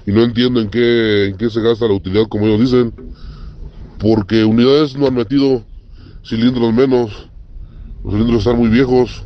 y no entiendo en qué se gasta la utilidad como ellos dicen, porque unidades no han metido cilindros menos, los cilindros están muy viejos.